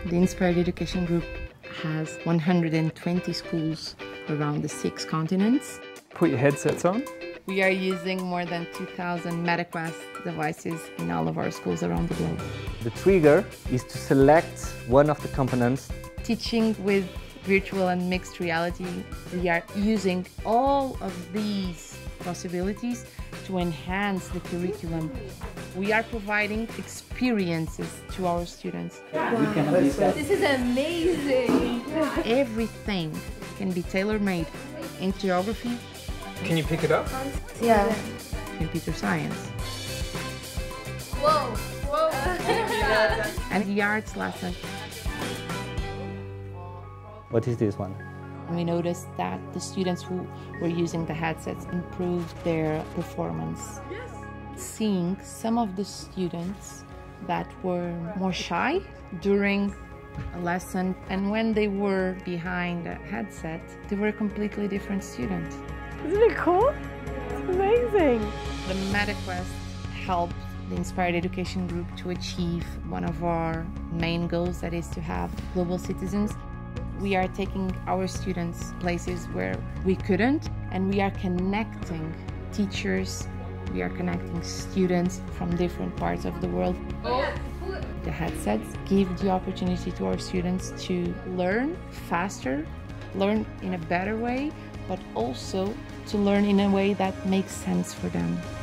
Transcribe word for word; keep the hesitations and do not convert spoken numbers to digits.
The Inspired Education Group has one hundred twenty schools around the six continents. Put your headsets on. We are using more than two thousand MetaQuest devices in all of our schools around the globe. The trigger is to select one of the components. Teaching with virtual and mixed reality, we are using all of these possibilities to enhance the curriculum. We are providing experiences to our students. Wow. This is amazing! Everything can be tailor-made in geography. Can you pick it up? Yeah. Computer science. Whoa! Whoa! And the arts lesson. What is this one? We noticed that the students who were using the headsets improved their performance. Yes. Seeing some of the students that were more shy during a lesson, and when they were behind a headset, they were a completely different student. Isn't it cool? It's amazing. The MetaQuest helped the Inspired Education Group to achieve one of our main goals, that is to have global citizens. We are taking our students places where we couldn't, and we are connecting teachers, we are connecting students from different parts of the world. Oh. The headsets give the opportunity to our students to learn faster, learn in a better way, but also to learn in a way that makes sense for them.